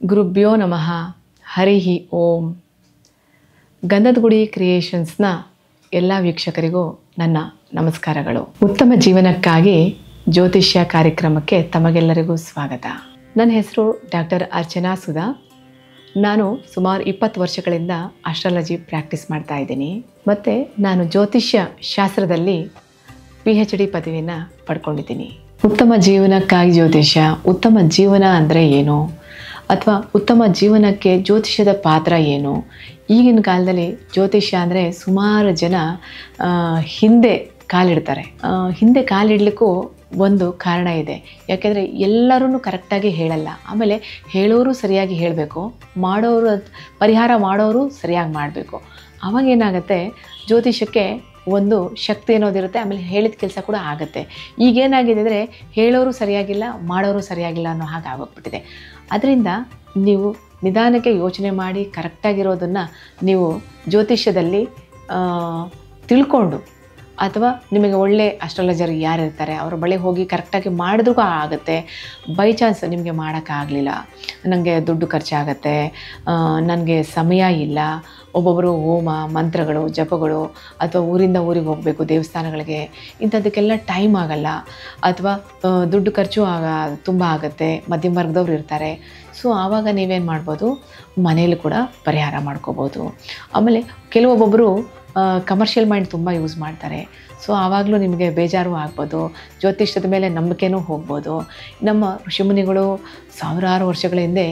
ಗುರುಭ್ಯೋ ನಮಃ. ಹರಿ ಓಂ. ಗಂಧದ ಗುಡಿ ಕ್ರಿಯೇಷನ್ಸ್ನ ಎಲ್ಲ ವೀಕ್ಷಕರಿಗೂ ನನ್ನ ನಮಸ್ಕಾರಗಳು. ಉತ್ತಮ ಜೀವನಕ್ಕಾಗಿ ಜ್ಯೋತಿಷ್ಯ ಕಾರ್ಯಕ್ರಮಕ್ಕೆ ತಮಗೆಲ್ಲರಿಗೂ ಸ್ವಾಗತ. ನನ್ನ ಹೆಸರು ಡಾಕ್ಟರ್ ಅರ್ಚನಾ ಸುಧಾ. ನಾನು ಸುಮಾರು 20 ವರ್ಷಗಳಿಂದ ಆಸ್ಟ್ರಾಲಜಿ ಪ್ರಾಕ್ಟೀಸ್ ಮಾಡ್ತಾ ಇದ್ದೀನಿ. ಮತ್ತು ನಾನು ಜ್ಯೋತಿಷ್ಯ ಶಾಸ್ತ್ರದಲ್ಲಿ PhD ಪದವಿಯನ್ನು ಪಡ್ಕೊಂಡಿದ್ದೀನಿ. ಉತ್ತಮ ಜೀವನಕ್ಕಾಗಿ ಜ್ಯೋತಿಷ್ಯ, ಉತ್ತಮ ಜೀವನ ಅಂದರೆ ಏನು, ಅಥವಾ ಉತ್ತಮ ಜೀವನಕ್ಕೆ ಜ್ಯೋತಿಷ್ಯದ ಪಾತ್ರ ಏನು. ಈಗಿನ ಕಾಲದಲ್ಲಿ ಜ್ಯೋತಿಷ್ಯ ಅಂದರೆ ಸುಮಾರು ಜನ ಹಿಂದೆ ಕಾಲಿಡ್ತಾರೆ. ಹಿಂದೆ ಕಾಲಿಡಲಿಕ್ಕೂ ಒಂದು ಕಾರಣ ಇದೆ. ಯಾಕೆಂದರೆ ಎಲ್ಲರೂ ಕರೆಕ್ಟಾಗಿ ಹೇಳಲ್ಲ. ಆಮೇಲೆ ಹೇಳೋರು ಸರಿಯಾಗಿ ಹೇಳಬೇಕು, ಮಾಡೋರು ಪರಿಹಾರ ಮಾಡೋರು ಸರಿಯಾಗಿ ಮಾಡಬೇಕು. ಅವಾಗೇನಾಗುತ್ತೆ, ಜ್ಯೋತಿಷ್ಯಕ್ಕೆ ಒಂದು ಶಕ್ತಿ ಅನ್ನೋದಿರುತ್ತೆ. ಆಮೇಲೆ ಹೇಳಿದ ಕೆಲಸ ಕೂಡ ಆಗುತ್ತೆ. ಈಗೇನಾಗಿದೆ ಅಂದರೆ ಹೇಳೋರು ಸರಿಯಾಗಿಲ್ಲ, ಮಾಡೋರು ಸರಿಯಾಗಿಲ್ಲ ಅನ್ನೋ ಹಾಗೆ ಆಗೋಗ್ಬಿಟ್ಟಿದೆ. ಅದರಿಂದ ನೀವು ನಿಧಾನಕ್ಕೆ ಯೋಚನೆ ಮಾಡಿ ಕರೆಕ್ಟಾಗಿರೋದನ್ನು ನೀವು ಜ್ಯೋತಿಷ್ಯದಲ್ಲಿ ತಿಳ್ಕೊಂಡು, ಅಥವಾ ನಿಮಗೆ ಒಳ್ಳೆ ಅಸ್ಟ್ರಾಲಜರ್ ಯಾರಿರ್ತಾರೆ ಅವ್ರ ಬಳಿ ಹೋಗಿ ಕರೆಕ್ಟಾಗಿ ಮಾಡಿದ್ರೂ ಆಗುತ್ತೆ. ಬೈ ಚಾನ್ಸ್ ನಿಮಗೆ ಮಾಡೋಕ್ಕಾಗಲಿಲ್ಲ, ನನಗೆ ದುಡ್ಡು ಖರ್ಚಾಗತ್ತೆ, ನನಗೆ ಸಮಯ ಇಲ್ಲ, ಒಬ್ಬೊಬ್ಬರು ಹೋಮ ಮಂತ್ರಗಳು ಜಪಗಳು ಅಥವಾ ಊರಿಂದ ಊರಿಗೆ ಹೋಗಬೇಕು ದೇವಸ್ಥಾನಗಳಿಗೆ, ಇಂಥದ್ದಕ್ಕೆಲ್ಲ ಟೈಮ್ ಆಗಲ್ಲ, ಅಥವಾ ದುಡ್ಡು ಖರ್ಚು ತುಂಬ ಆಗುತ್ತೆ, ಮಧ್ಯಮ ವರ್ಗದವ್ರು ಇರ್ತಾರೆ. ಸೊ ಆವಾಗ ನೀವೇನು ಮಾಡ್ಬೋದು, ಮನೇಲಿ ಕೂಡ ಪರಿಹಾರ ಮಾಡ್ಕೋಬೋದು. ಆಮೇಲೆ ಕೆಲವೊಬ್ಬೊಬ್ಬರು ಕಮರ್ಷಿಯಲ್ ಮೈಂಡ್ ತುಂಬ ಯೂಸ್ ಮಾಡ್ತಾರೆ. ಸೊ ಆವಾಗಲೂ ನಿಮಗೆ ಬೇಜಾರು ಆಗ್ಬೋದು, ಜ್ಯೋತಿಷ್ಯದ ಮೇಲೆ ನಂಬಿಕೆನೂ ಹೋಗ್ಬೋದು. ನಮ್ಮ ಋಷಿಮುನಿಗಳು ಸಾವಿರಾರು ವರ್ಷಗಳ ಹಿಂದೆ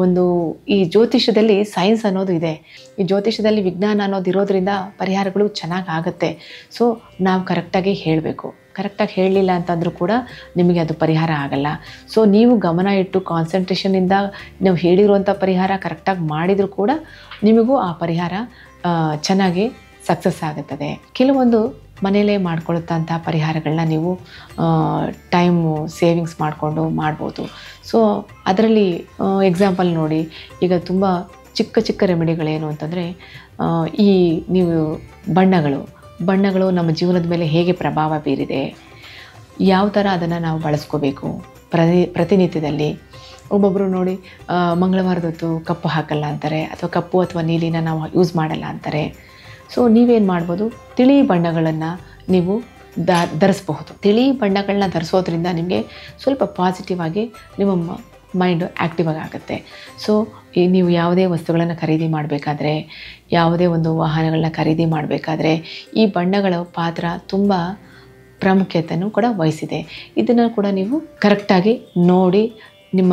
ಈ ಜ್ಯೋತಿಷ್ಯದಲ್ಲಿ ಸೈನ್ಸ್ ಅನ್ನೋದು ಇದೆ, ಈ ಜ್ಯೋತಿಷ್ಯದಲ್ಲಿ ವಿಜ್ಞಾನ ಅನ್ನೋದು ಇರೋದ್ರಿಂದ ಪರಿಹಾರಗಳು ಚೆನ್ನಾಗಿ ಆಗುತ್ತೆ. ಸೊ ನಾವು ಕರೆಕ್ಟಾಗಿ ಹೇಳಬೇಕು. ಕರೆಕ್ಟಾಗಿ ಹೇಳಲಿಲ್ಲ ಅಂತಂದರೂ ಕೂಡ ನಿಮಗೆ ಅದು ಪರಿಹಾರ ಆಗಲ್ಲ. ಸೊ ನೀವು ಗಮನ ಇಟ್ಟು ಕಾನ್ಸಂಟ್ರೇಷನಿಂದ ನಾವು ಹೇಳಿರುವಂಥ ಪರಿಹಾರ ಕರೆಕ್ಟಾಗಿ ಮಾಡಿದರೂ ಕೂಡ ನಿಮಗೂ ಆ ಪರಿಹಾರ ಚೆನ್ನಾಗಿ ಸಕ್ಸಸ್ ಆಗುತ್ತದೆ. ಕೆಲವೊಂದು ಮನೆಯಲ್ಲೇ ಮಾಡ್ಕೊಳ್ತಂಥ ಪರಿಹಾರಗಳನ್ನ ನೀವು ಟೈಮು ಸೇವಿಂಗ್ಸ್ ಮಾಡಿಕೊಂಡು ಮಾಡ್ಬೋದು. ಸೊ ಅದರಲ್ಲಿ ಎಕ್ಸಾಂಪಲ್ ನೋಡಿ, ಈಗ ತುಂಬ ಚಿಕ್ಕ ಚಿಕ್ಕ ರೆಮಿಡಿಗಳೇನು ಅಂತಂದರೆ, ಈ ನೀವು ಬಣ್ಣಗಳು ನಮ್ಮ ಜೀವನದ ಮೇಲೆ ಹೇಗೆ ಪ್ರಭಾವ ಬೀರಿದೆ, ಯಾವ ಥರ ಅದನ್ನು ನಾವು ಬಳಸ್ಕೋಬೇಕು ಪ್ರತಿನಿತ್ಯದಲ್ಲಿ. ಒಬ್ಬೊಬ್ಬರು ನೋಡಿ ಮಂಗಳವಾರದೊತ್ತು ಕಪ್ಪು ಹಾಕಲ್ಲ ಅಂತಾರೆ, ಅಥವಾ ಕಪ್ಪು ಅಥವಾ ನೀಲಿನ ನಾವು ಯೂಸ್ ಮಾಡಲ್ಲ ಅಂತಾರೆ. ಸೊ ನೀವೇನು ಮಾಡ್ಬೋದು, ತಿಳಿ ಬಣ್ಣಗಳನ್ನು ನೀವು ಧರಿಸ್ಬಹುದು. ತಿಳಿ ಬಣ್ಣಗಳನ್ನ ಧರಿಸೋದ್ರಿಂದ ನಿಮಗೆ ಸ್ವಲ್ಪ ಪಾಸಿಟಿವ್ ಆಗಿ ನಿಮ್ಮ ಮೈಂಡ್ ಆ್ಯಕ್ಟಿವ್ ಆಗುತ್ತೆ. ಸೊ ನೀವು ಯಾವುದೇ ವಸ್ತುಗಳನ್ನು ಖರೀದಿ ಮಾಡಬೇಕಾದ್ರೆ, ಯಾವುದೇ ಒಂದು ವಾಹನಗಳನ್ನ ಖರೀದಿ ಮಾಡಬೇಕಾದ್ರೆ ಈ ಬಣ್ಣಗಳ ಪಾತ್ರ ತುಂಬ ಪ್ರಾಮುಖ್ಯತೆಯನ್ನು ಕೂಡ ವಹಿಸಿದೆ. ಇದನ್ನು ಕೂಡ ನೀವು ಕರೆಕ್ಟಾಗಿ ನೋಡಿ ನಿಮ್ಮ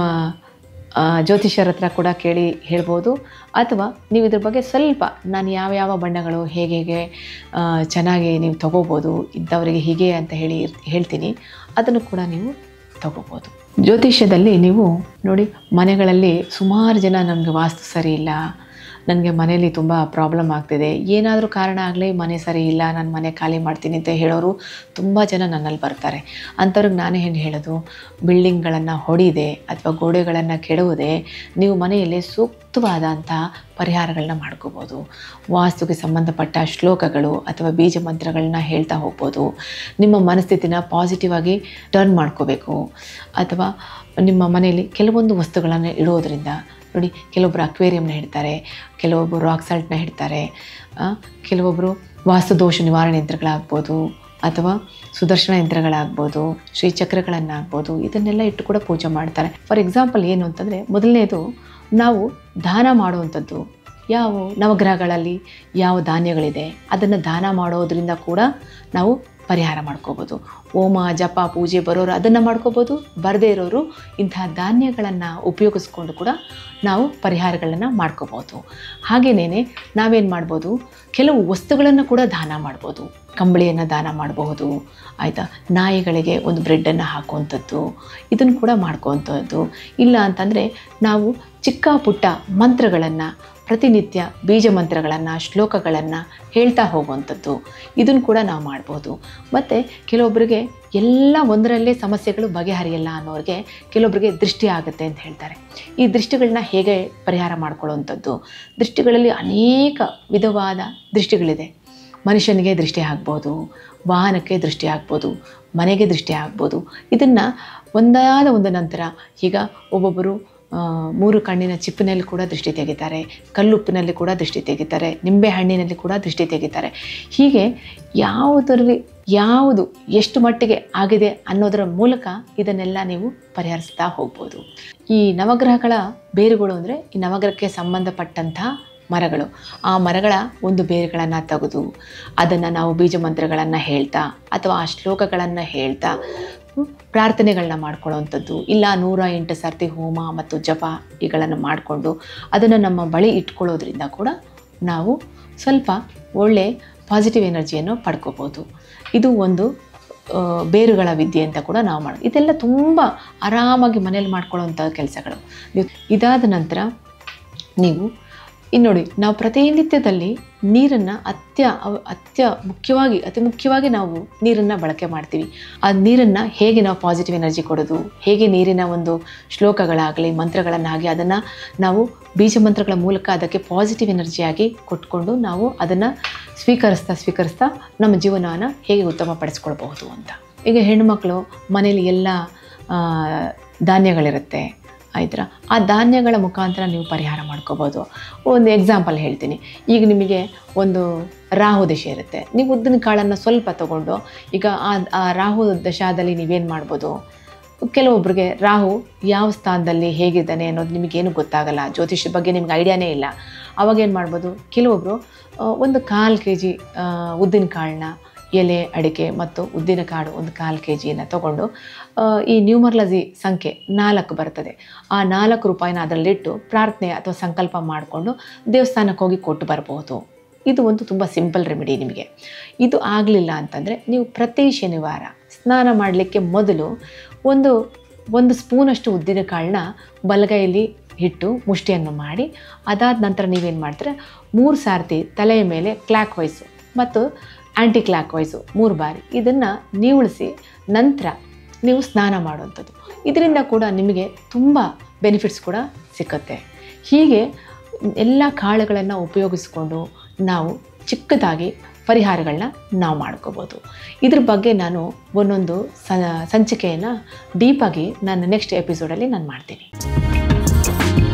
ಜ್ಯೋತಿಷ್ಯರ ಹತ್ರ ಕೂಡ ಕೇಳಿ ಹೇಳ್ಬೋದು. ಅಥವಾ ನೀವು ಇದ್ರ ಬಗ್ಗೆ ಸ್ವಲ್ಪ ನಾನು ಯಾವ ಬಣ್ಣಗಳು ಹೇಗೆ ಚೆನ್ನಾಗಿ ನೀವು ತಗೋಬೋದು, ಇಂಥವರಿಗೆ ಹೀಗೆ ಅಂತ ಹೇಳ್ತೀನಿ, ಅದನ್ನು ಕೂಡ ನೀವು ತಗೋಬೋದು. ಜ್ಯೋತಿಷ್ಯದಲ್ಲಿ ನೀವು ನೋಡಿ, ಮನೆಗಳಲ್ಲಿ ಸುಮಾರು ಜನ ನಮಗೆ ವಾಸ್ತು ಸರಿ ಇಲ್ಲ, ನನಗೆ ಮನೇಲಿ ತುಂಬ ಪ್ರಾಬ್ಲಮ್ ಆಗ್ತಿದೆ, ಏನಾದರೂ ಕಾರಣ ಆಗಲಿ ಮನೆ ಸರಿ ಇಲ್ಲ, ನಾನು ಮನೆ ಖಾಲಿ ಮಾಡ್ತೀನಿ ಅಂತ ಹೇಳೋರು ತುಂಬ ಜನ ನನ್ನಲ್ಲಿ ಬರ್ತಾರೆ. ಅಂಥವ್ರಿಗೆ ನಾನೇ ಏನು ಹೇಳೋದು, ಬಿಲ್ಡಿಂಗ್ಗಳನ್ನು ಹೊಡಿದೆ ಅಥವಾ ಗೋಡೆಗಳನ್ನು ಕೆಡವುದೇ ನೀವು ಮನೆಯಲ್ಲಿ ಸೂಕ್ತವಾದಂಥ ಪರಿಹಾರಗಳನ್ನ ಮಾಡ್ಕೋಬೋದು. ವಾಸ್ತುಗೆ ಸಂಬಂಧಪಟ್ಟ ಶ್ಲೋಕಗಳು ಅಥವಾ ಬೀಜ ಮಂತ್ರಗಳನ್ನ ಹೇಳ್ತಾ ಹೋಗ್ಬೋದು. ನಿಮ್ಮ ಮನಸ್ಥಿತಿನ ಪಾಸಿಟಿವ್ ಆಗಿ ಟರ್ನ್ ಮಾಡ್ಕೋಬೇಕು. ಅಥವಾ ನಿಮ್ಮ ಮನೆಯಲ್ಲಿ ಕೆಲವೊಂದು ವಸ್ತುಗಳನ್ನು ಇಡೋದ್ರಿಂದ ನೋಡಿ, ಕೆಲವೊಬ್ಬರು ಅಕ್ವೇರಿಯಂನ ಇಡ್ತಾರೆ, ಕೆಲವೊಬ್ಬರು ರಾಕ್ ಸಾಲ್ಟ್ನ ಇಡ್ತಾರೆ, ಕೆಲವೊಬ್ಬರು ವಾಸ್ತುದೋಷ ನಿವಾರಣೆ ಯಂತ್ರಗಳಾಗ್ಬೋದು, ಅಥವಾ ಸುದರ್ಶನ ಯಂತ್ರಗಳಾಗ್ಬೋದು, ಶ್ರೀಚಕ್ರಗಳನ್ನಾಗ್ಬೋದು, ಇದನ್ನೆಲ್ಲ ಇಟ್ಟು ಕೂಡ ಪೂಜೆ ಮಾಡ್ತಾರೆ. ಫಾರ್ ಎಕ್ಸಾಂಪಲ್ ಏನು ಅಂತಂದರೆ, ಮೊದಲನೇದು ನಾವು ದಾನ ಮಾಡುವಂಥದ್ದು. ಯಾವ ನವಗ್ರಹಗಳಲ್ಲಿ ಯಾವ ಧಾನ್ಯಗಳಿದೆ ಅದನ್ನು ದಾನ ಮಾಡೋದ್ರಿಂದ ಕೂಡ ನಾವು ಪರಿಹಾರ ಮಾಡ್ಕೋಬೋದು. ಹೋಮ ಜಪ ಪೂಜೆ ಬರೋರು ಅದನ್ನು ಮಾಡ್ಕೋಬೋದು, ಬರದೇ ಇರೋರು ಇಂಥ ಧಾನ್ಯಗಳನ್ನು ಉಪಯೋಗಿಸ್ಕೊಂಡು ಕೂಡ ನಾವು ಪರಿಹಾರಗಳನ್ನು ಮಾಡ್ಕೋಬೋದು. ಹಾಗೆಯೇ ನಾವೇನು ಮಾಡ್ಬೋದು, ಕೆಲವು ವಸ್ತುಗಳನ್ನು ಕೂಡ ದಾನ ಮಾಡ್ಬೋದು. ಕಂಬಳಿಯನ್ನು ದಾನ ಮಾಡಬಹುದು, ಆಯಿತಾ, ನಾಯಿಗಳಿಗೆ ಒಂದು ಬ್ರೆಡ್ಡನ್ನು ಹಾಕುವಂಥದ್ದು, ಇದನ್ನು ಕೂಡ ಮಾಡ್ಕೋವಂಥದ್ದು. ಇಲ್ಲ ಅಂತಂದರೆ ನಾವು ಚಿಕ್ಕ ಪುಟ್ಟ ಮಂತ್ರಗಳನ್ನು ಪ್ರತಿನಿತ್ಯ ಬೀಜ ಮಂತ್ರಗಳನ್ನು ಶ್ಲೋಕಗಳನ್ನು ಹೇಳ್ತಾ ಹೋಗುವಂಥದ್ದು, ಇದನ್ನು ಕೂಡ ನಾವು ಮಾಡ್ಬೋದು. ಮತ್ತು ಕೆಲವೊಬ್ಬರಿಗೆ ಎಲ್ಲ ಒಂದರಲ್ಲೇ ಸಮಸ್ಯೆಗಳು ಬಗೆಹರಿಯಲ್ಲ ಅನ್ನೋರಿಗೆ ಕೆಲವೊಬ್ಬರಿಗೆ ದೃಷ್ಟಿ ಆಗುತ್ತೆ ಅಂತ ಹೇಳ್ತಾರೆ. ಈ ದೃಷ್ಟಿಗಳನ್ನ ಹೇಗೆ ಪರಿಹಾರ ಮಾಡ್ಕೊಳ್ಳುವಂಥದ್ದು, ದೃಷ್ಟಿಗಳಲ್ಲಿ ಅನೇಕ ವಿಧವಾದ ದೃಷ್ಟಿಗಳಿದೆ. ಮನುಷ್ಯನಿಗೆ ದೃಷ್ಟಿ ಆಗ್ಬೋದು, ವಾಹನಕ್ಕೆ ದೃಷ್ಟಿ ಆಗ್ಬೋದು, ಮನೆಗೆ ದೃಷ್ಟಿ ಆಗ್ಬೋದು. ಇದನ್ನು ಒಂದಾದ ಒಂದು ನಂತರ ಈಗ ಒಬ್ಬೊಬ್ಬರು 3 ಕಣ್ಣಿನ ಚಿಪ್ಪಿನಲ್ಲಿ ಕೂಡ ದೃಷ್ಟಿ ತೆಗಿತಾರೆ, ಕಲ್ಲುಪ್ಪಿನಲ್ಲಿ ಕೂಡ ದೃಷ್ಟಿ ತೆಗಿತಾರೆ, ನಿಂಬೆ ಹಣ್ಣಿನಲ್ಲಿ ಕೂಡ ದೃಷ್ಟಿ ತೆಗಿತಾರೆ. ಹೀಗೆ ಯಾವುದರಲ್ಲಿ ಯಾವುದು ಎಷ್ಟು ಮಟ್ಟಿಗೆ ಆಗಿದೆ ಅನ್ನೋದರ ಮೂಲಕ ಇದನ್ನೆಲ್ಲ ನೀವು ಪರಿಹರಿಸ್ತಾ ಹೋಗ್ಬೋದು. ಈ ನವಗ್ರಹಗಳ ಬೇರುಗಳು ಅಂದರೆ ಈ ನವಗ್ರಹಕ್ಕೆ ಸಂಬಂಧಪಟ್ಟಂತಹ ಮರಗಳು. ಆ ಮರಗಳ ಒಂದು ಬೇರುಗಳನ್ನು ತೆಗೆದು ಅದನ್ನು ನಾವು ಬೀಜ ಮಂತ್ರಗಳನ್ನು ಹೇಳ್ತಾ ಅಥವಾ ಆ ಶ್ಲೋಕಗಳನ್ನು ಹೇಳ್ತಾ ಪ್ರಾರ್ಥನೆಗಳನ್ನ ಮಾಡ್ಕೊಳ್ಳೋವಂಥದ್ದು, ಇಲ್ಲ 108 ಸರ್ತಿ ಹೋಮ ಮತ್ತು ಜಪ ಇವುಗಳನ್ನು ಮಾಡಿಕೊಂಡು ಅದನ್ನು ನಮ್ಮ ಬಳಿ ಇಟ್ಕೊಳ್ಳೋದ್ರಿಂದ ಕೂಡ ನಾವು ಸ್ವಲ್ಪ ಒಳ್ಳೆ ಪಾಸಿಟಿವ್ ಎನರ್ಜಿಯನ್ನು ಪಡ್ಕೋಬೋದು. ಇದು ಒಂದು ಬೇರುಗಳ ವಿದ್ಯೆ ಅಂತ ಕೂಡ ನಾವು ಮಾಡೋದು. ಇದೆಲ್ಲ ತುಂಬ ಆರಾಮಾಗಿ ಮನೇಲಿ ಮಾಡ್ಕೊಳ್ಳೋವಂಥ ಕೆಲಸಗಳು. ಇದಾದ ನಂತರ ನೀವು ನೋಡಿ, ನಾವು ಪ್ರತಿನಿತ್ಯದಲ್ಲಿ ನೀರನ್ನು ಅತಿ ಮುಖ್ಯವಾಗಿ ನಾವು ನೀರನ್ನು ಬಳಕೆ ಮಾಡ್ತೀವಿ. ಆ ನೀರನ್ನು ಹೇಗೆ ನಾವು ಪಾಸಿಟಿವ್ ಎನರ್ಜಿ ಕೊಡೋದು, ಹೇಗೆ ನೀರಿನ ಒಂದು ಶ್ಲೋಕಗಳಾಗಲಿ ಮಂತ್ರಗಳನ್ನಾಗಿ ಅದನ್ನು ನಾವು ಬೀಜ ಮಂತ್ರಗಳ ಮೂಲಕ ಅದಕ್ಕೆ ಪಾಸಿಟಿವ್ ಎನರ್ಜಿಯಾಗಿ ಕೊಟ್ಕೊಂಡು ನಾವು ಅದನ್ನು ಸ್ವೀಕರಿಸ್ತಾ ನಮ್ಮ ಜೀವನವನ್ನು ಹೇಗೆ ಉತ್ತಮಪಡಿಸ್ಕೊಳ್ಬಹುದು ಅಂತ. ಈಗ ಹೆಣ್ಣುಮಕ್ಕಳು ಮನೇಲಿ ಎಲ್ಲ ಧಾನ್ಯಗಳಿರುತ್ತೆ ಆಯ್ತಾ, ಆ ಧಾನ್ಯಗಳ ಮುಖಾಂತರ ನೀವು ಪರಿಹಾರ ಮಾಡ್ಕೋಬೋದು. ಒಂದು ಎಕ್ಸಾಂಪಲ್ ಹೇಳ್ತೀನಿ. ಈಗ ನಿಮಗೆ ಒಂದು ರಾಹು ದಶೆ ಇರುತ್ತೆ, ನೀವು ಉದ್ದಿನ ಕಾಳನ್ನು ಸ್ವಲ್ಪ ತೊಗೊಂಡು ಈಗ ಆ ರಾಹು ದಶಾದಲ್ಲಿ ನೀವೇನು ಮಾಡ್ಬೋದು, ಕೆಲವೊಬ್ಬರಿಗೆ ರಾಹು ಯಾವ ಸ್ಥಾನದಲ್ಲಿ ಹೇಗಿದ್ದಾನೆ ಅನ್ನೋದು ನಿಮಗೇನು ಗೊತ್ತಾಗಲ್ಲ, ಜ್ಯೋತಿಷ್ಯ ಬಗ್ಗೆ ನಿಮ್ಗೆ ಐಡಿಯಾನೇ ಇಲ್ಲ. ಅವಾಗೇನು ಮಾಡ್ಬೋದು, ಕೆಲವೊಬ್ಬರು ಒಂದು 1/4 kg ಉದ್ದಿನ ಕಾಳನ್ನ, ಎಲೆ, ಅಡಿಕೆ ಮತ್ತು ಉದ್ದಿನ ಕಾಳು ಒಂದು 1/4 kg ತೊಗೊಂಡು ಈ ನ್ಯೂಮರಾಲಜಿ ಸಂಖ್ಯೆ 4 ಬರ್ತದೆ, ಆ 4 ರೂಪಾಯಿನ ಅದರಲ್ಲಿಟ್ಟು ಪ್ರಾರ್ಥನೆ ಅಥವಾ ಸಂಕಲ್ಪ ಮಾಡಿಕೊಂಡು ದೇವಸ್ಥಾನಕ್ಕೆ ಹೋಗಿ ಕೊಟ್ಟು ಬರಬಹುದು. ಇದು ಒಂದು ತುಂಬ ಸಿಂಪಲ್ ರೆಮಿಡಿ ನಿಮಗೆ. ಇದು ಆಗಲಿಲ್ಲ ಅಂತಂದರೆ ನೀವು ಪ್ರತಿ ಶನಿವಾರ ಸ್ನಾನ ಮಾಡಲಿಕ್ಕೆ ಮೊದಲು ಒಂದು ಸ್ಪೂನಷ್ಟು ಉದ್ದಿನ ಕಾಳನ್ನ ಬಲಗೈಯಲ್ಲಿ ಇಟ್ಟು ಮುಷ್ಟಿಯನ್ನು ಮಾಡಿ, ಅದಾದ ನಂತರ ನೀವೇನು ಮಾಡ್ತೀರ, 3 ಸಾರ್ತಿ ತಲೆಯ ಮೇಲೆ ಕ್ಲಾಕ್ ವೈಸು ಮತ್ತು ಆ್ಯಂಟಿ ಕ್ಲಾಕ್ ವೈಸು 3 ಬಾರಿ ಇದನ್ನು ನೀವುಳಿಸಿ ನಂತರ ನೀವು ಸ್ನಾನ ಮಾಡುವಂಥದ್ದು. ಇದರಿಂದ ಕೂಡ ನಿಮಗೆ ತುಂಬ ಬೆನಿಫಿಟ್ಸ್ ಕೂಡ ಸಿಕ್ಕುತ್ತೆ. ಹೀಗೆ ಎಲ್ಲ ಕಾಳುಗಳನ್ನು ಉಪಯೋಗಿಸ್ಕೊಂಡು ನಾವು ಚಿಕ್ಕದಾಗಿ ಪರಿಹಾರಗಳನ್ನ ನಾವು ಮಾಡ್ಕೋಬೋದು. ಇದ್ರ ಬಗ್ಗೆ ನಾನು ಒಂದೊಂದು ಸಂಚಿಕೆಯನ್ನು ಡೀಪಾಗಿ ನಾನು ನೆಕ್ಸ್ಟ್ ಎಪಿಸೋಡಲ್ಲಿ ನಾನು ಮಾಡ್ತೀನಿ.